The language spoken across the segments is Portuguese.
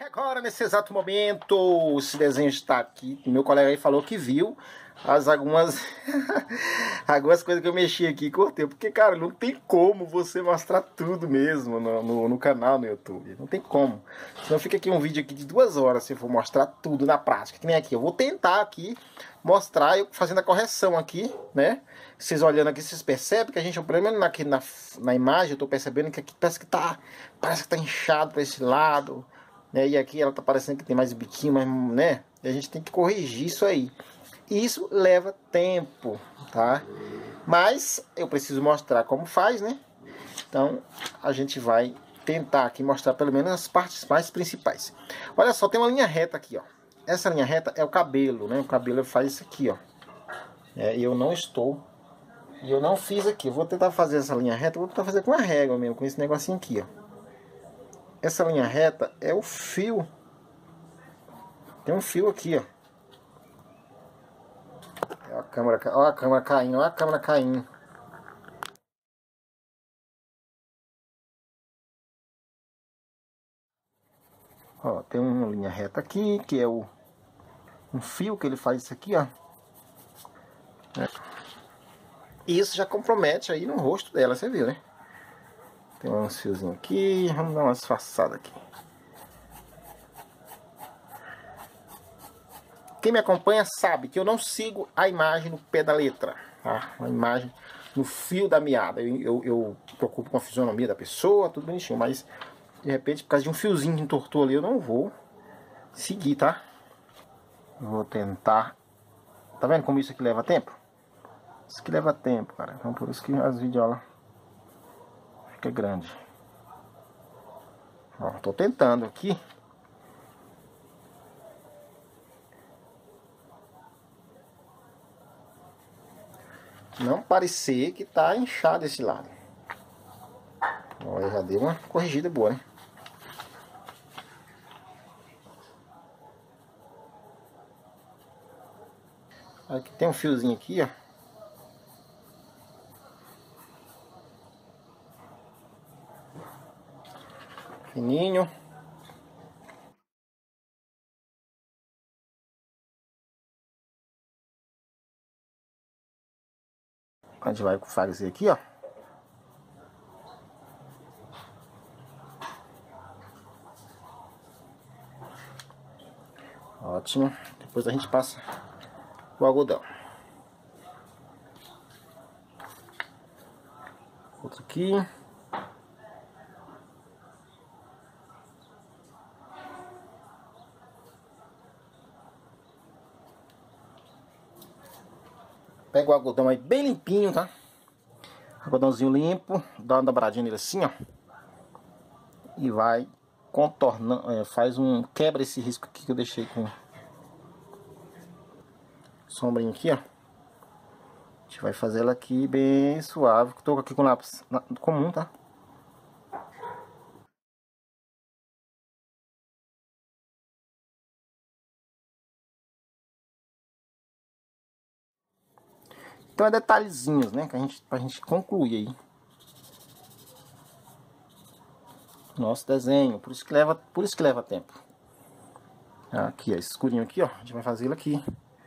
Agora, nesse exato momento, esse desenho está aqui. Meu colega aí falou que viu algumas coisas que eu mexi aqui e cortei. Porque, cara, não tem como você mostrar tudo mesmo no canal no YouTube. Não tem como. Senão fica aqui um vídeo aqui de 2 horas se eu for mostrar tudo na prática. Que nem aqui. Eu vou tentar aqui mostrar, eu fazendo a correção aqui, né? Vocês olhando aqui, vocês percebem que a gente, pelo menos aqui na imagem, eu tô percebendo que aqui parece que tá inchado para esse lado. Né? E aqui ela tá parecendo que tem mais biquinho, mas, né? E a gente tem que corrigir isso aí. E isso leva tempo, tá? Mas eu preciso mostrar como faz, né? Então a gente vai tentar aqui mostrar pelo menos as partes mais principais. Olha só, tem uma linha reta aqui, ó. Essa linha reta é o cabelo, né? O cabelo faz isso aqui, ó. E eu não fiz aqui. Eu vou tentar fazer essa linha reta, vou tentar fazer com a régua mesmo, com esse negocinho aqui, ó. Essa linha reta é o fio. Tem um fio aqui, ó. Olha a câmera caindo, olha a câmera caindo. Ó, tem uma linha reta aqui, que é um fio que ele faz isso aqui, ó. E isso já compromete aí no rosto dela, você viu, né? Tem uns fiozinhos aqui, vamos dar uma disfarçada aqui. Quem me acompanha sabe que eu não sigo a imagem no pé da letra, tá? A imagem no fio da meada. Eu preocupo com a fisionomia da pessoa, tudo bonitinho, mas de repente, por causa de um fiozinho que entortou ali, eu não vou seguir, tá? Vou tentar. Tá vendo como isso aqui leva tempo? Isso aqui leva tempo, cara. Então por isso que as videolas fica grande. Ó, tô tentando aqui. Não parecer que tá inchado esse lado. Olha, já deu uma corrigida boa, né? Aqui tem um fiozinho aqui, ó. Fininho. A gente vai fazer aqui, ó. Ótimo. Depois a gente passa o algodão. Outro aqui. Pega o algodão aí bem limpinho, tá? Algodãozinho limpo. Dá uma dobradinha nele assim, ó. E vai contornando, quebra esse risco aqui que eu deixei com sombrinha aqui, ó. A gente vai fazer ela aqui bem suave. Tô aqui com lápis comum, tá? Então é detalhezinhos, né? Que pra gente concluir aí nosso desenho. Por isso que leva tempo. Aqui, ó, esse escurinho aqui, ó. A gente vai fazer ele aqui.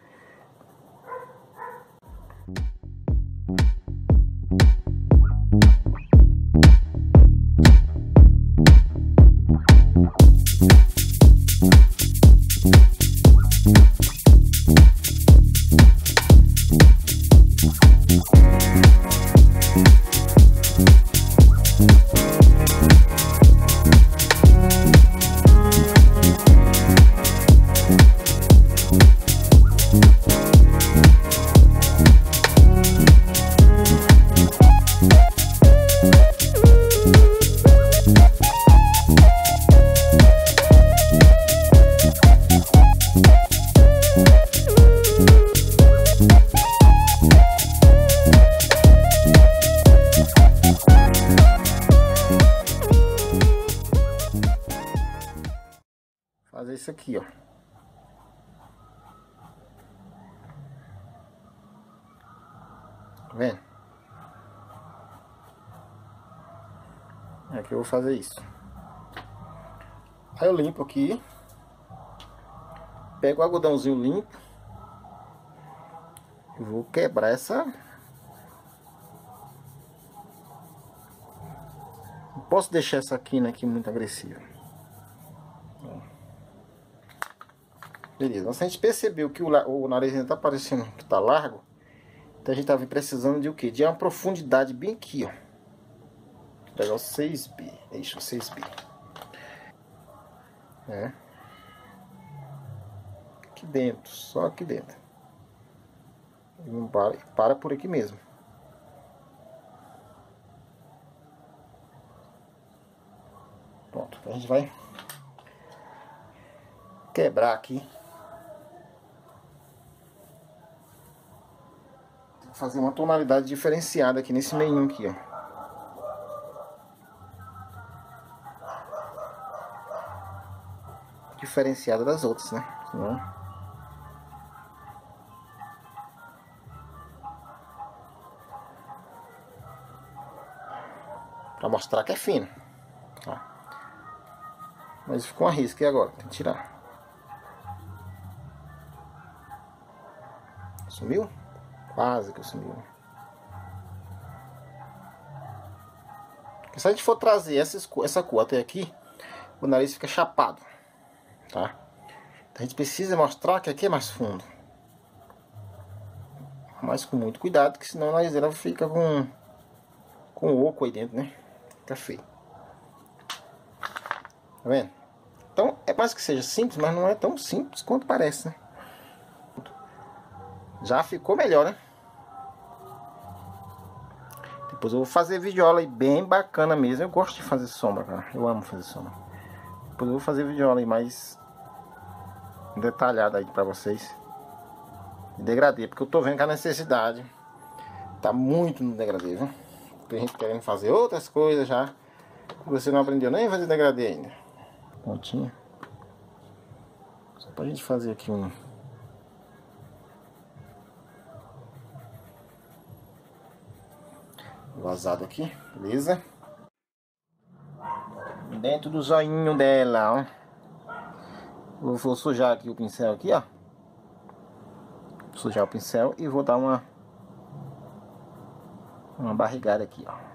Fazer isso aqui, ó. Tá vendo? Aqui eu vou fazer isso. Aí eu limpo aqui. Pego o algodãozinho limpo. Eu vou quebrar essa. Não posso deixar essa quina aqui muito agressiva. Beleza. Então, se a gente percebeu que o nariz ainda tá parecendo que tá largo, então a gente tá precisando de o quê? De uma profundidade bem aqui, ó. Vou pegar o 6B. É isso, o 6B. É. Aqui dentro, só aqui dentro. Não para por aqui mesmo. Pronto, a gente vai quebrar aqui. Vou fazer uma tonalidade diferenciada aqui nesse meio aqui, ó. Diferenciada das outras, né? Pra mostrar que é fino. Tá? Mas ficou uma risca, e agora? Tem que tirar. Sumiu? Quase que sumiu. Porque se a gente for trazer essa cor até aqui, o nariz fica chapado. Tá? Então a gente precisa mostrar que aqui é mais fundo. Mas com muito cuidado, que senão a narizeira fica com oco aí dentro, né? Fica feio. Tá vendo? Então é mais que seja simples, mas não é tão simples quanto parece, né? Já ficou melhor, né? Depois eu vou fazer videoaula aí bem bacana mesmo. Eu gosto de fazer sombra, cara. Eu amo fazer sombra. Depois eu vou fazer videoaula aí mais detalhada aí pra vocês. De degradê, porque eu tô vendo que a necessidade tá muito no degradê, viu? Tem gente querendo fazer outras coisas já. Você não aprendeu nem a fazer degradê ainda. Pontinha. Só pra gente fazer aqui um vazado aqui, beleza? Dentro do zoinho dela, ó. Vou sujar aqui o pincel aqui, ó. Sujar o pincel e vou dar uma barrigada aqui, ó.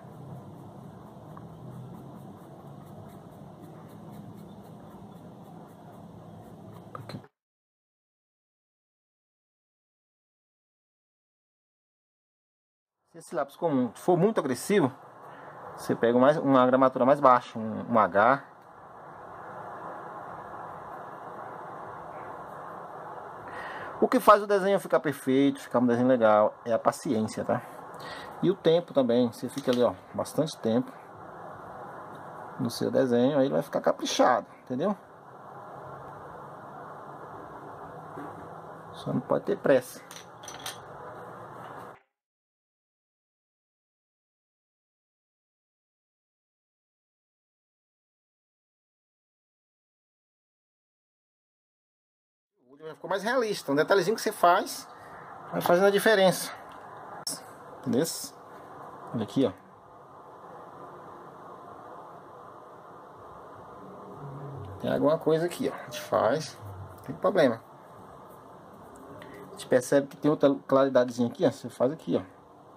Se esse lápis comum for muito agressivo, você pega uma gramatura mais baixa, um H. O que faz o desenho ficar perfeito, ficar um desenho legal, é a paciência, tá? E o tempo também. Você fica ali, ó, bastante tempo no seu desenho, aí ele vai ficar caprichado, entendeu? Só não pode ter pressa. Ficou mais realista. Um detalhezinho que você faz vai fazendo a diferença. Entendeu? Olha aqui, ó. Tem alguma coisa aqui, ó. A gente faz. Não tem problema. A gente percebe que tem outra claridadezinha aqui, ó. Você faz aqui, ó.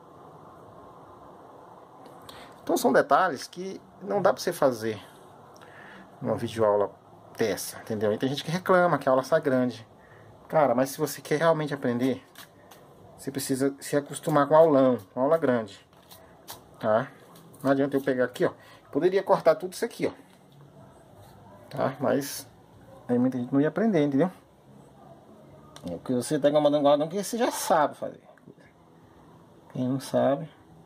Então são detalhes que não dá pra você fazer numa videoaula dessa, entendeu? E tem gente que reclama que a aula sai grande. Cara, mas se você quer realmente aprender, você precisa se acostumar com aulão, com aula grande, tá? Não adianta eu pegar aqui, ó. Poderia cortar tudo isso aqui, ó. Tá? Mas aí muita gente não ia aprender, entendeu? É porque você tá incomodando algo que você já sabe fazer. Quem não sabe,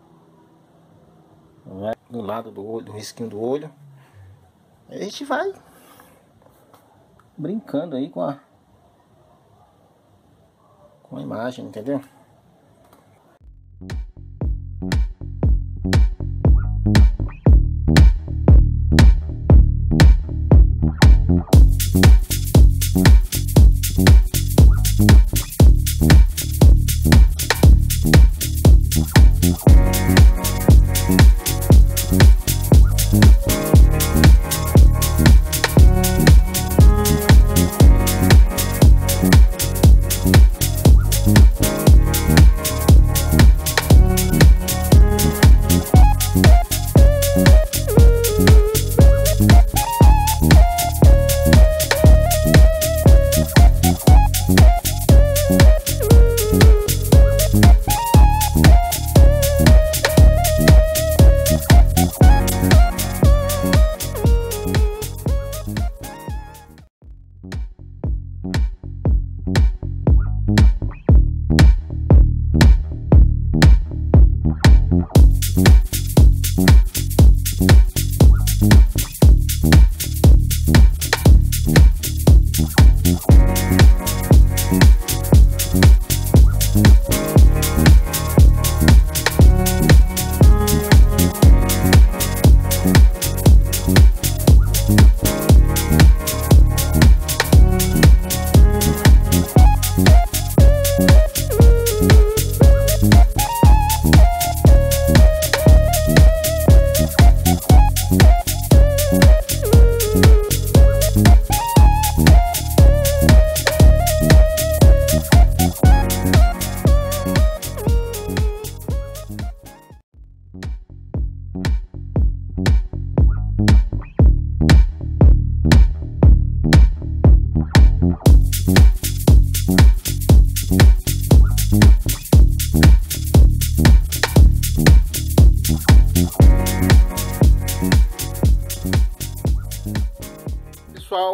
vai do lado do olho, do risquinho do olho. Aí a gente vai brincando aí com a imagem, entendeu?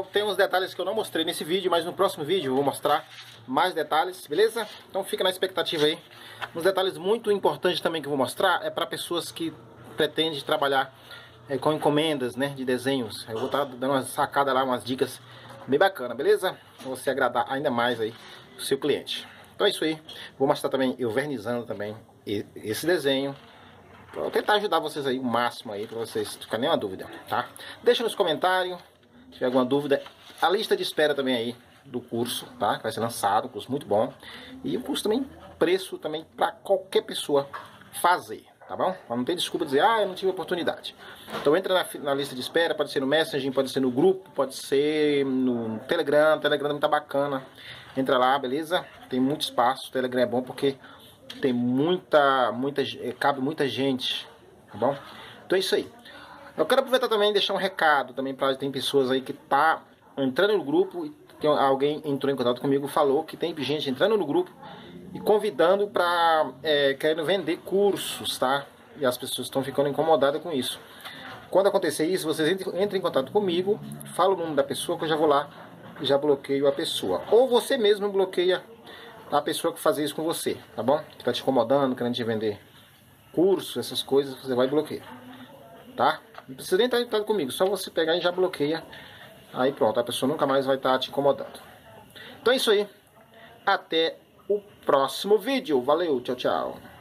pessoal, tem uns detalhes que eu não mostrei nesse vídeo, mas no próximo vídeo eu vou mostrar mais detalhes, beleza? Então fica na expectativa aí. Uns detalhes muito importantes também que eu vou mostrar é para pessoas que pretendem trabalhar com encomendas, né, de desenhos. Eu vou estar dando uma sacada lá, umas dicas bem bacana, beleza? Pra você agradar ainda mais aí o seu cliente. Então é isso aí. Vou mostrar também eu vernizando também esse desenho. Vou tentar ajudar vocês aí o máximo aí, para vocês não ficarem nenhuma dúvida, tá? Deixa nos comentários se tiver alguma dúvida. A lista de espera também aí do curso, tá? Que vai ser lançado, um curso muito bom. E o curso também, preço também para qualquer pessoa fazer, tá bom? Pra não ter desculpa de dizer, ah, eu não tive oportunidade. Então entra na lista de espera, pode ser no Messenger, pode ser no grupo, pode ser no Telegram. O Telegram também tá bacana. Entra lá, beleza? Tem muito espaço. O Telegram é bom porque tem cabe muita gente, tá bom? Então é isso aí. Eu quero aproveitar também e deixar um recado também para tem pessoas aí que tá entrando no grupo e alguém entrou em contato comigo, falou que tem gente entrando no grupo e convidando para querendo vender cursos, tá? E as pessoas estão ficando incomodadas com isso. Quando acontecer isso, vocês entrem em contato comigo, fala o nome da pessoa que eu já vou lá e já bloqueio a pessoa. Ou você mesmo bloqueia a pessoa que faz isso com você, tá bom? Que tá te incomodando, querendo te vender curso, essas coisas, você vai bloquear, tá? Não precisa nem estar em contato comigo, só você pegar e já bloqueia. Aí pronto, a pessoa nunca mais vai estar te incomodando. Então é isso aí. Até o próximo vídeo. Valeu, tchau, tchau.